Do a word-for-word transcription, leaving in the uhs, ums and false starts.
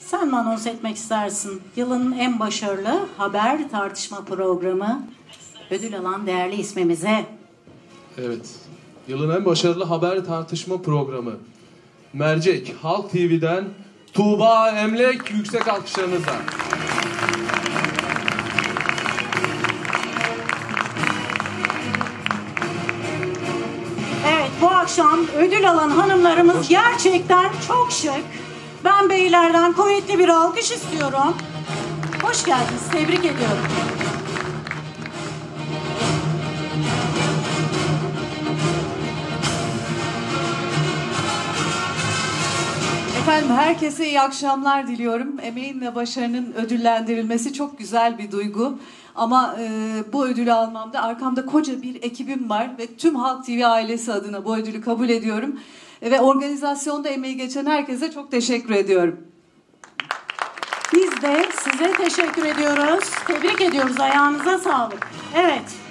sen mi anons etmek istersin? Yılın en başarılı haber tartışma programı ödül alan değerli ismimize. Evet. Yılın en başarılı haber tartışma programı. Mercek Halk T V'den Tuğba Emlek, yüksek alkışlarınızla. Evet, bu akşam ödül alan hanımlarımız gerçekten çok şık. Ben beylerden kuvvetli bir alkış istiyorum. Hoş geldiniz, tebrik ediyorum. Efendim, herkese iyi akşamlar diliyorum. Emeğin ve başarının ödüllendirilmesi çok güzel bir duygu. Ama e, bu ödülü almamda arkamda koca bir ekibim var ve tüm Halk T V ailesi adına bu ödülü kabul ediyorum. E, ve organizasyonda emeği geçen herkese çok teşekkür ediyorum. Biz de size teşekkür ediyoruz. Tebrik ediyoruz. Ayağınıza sağlık. Evet.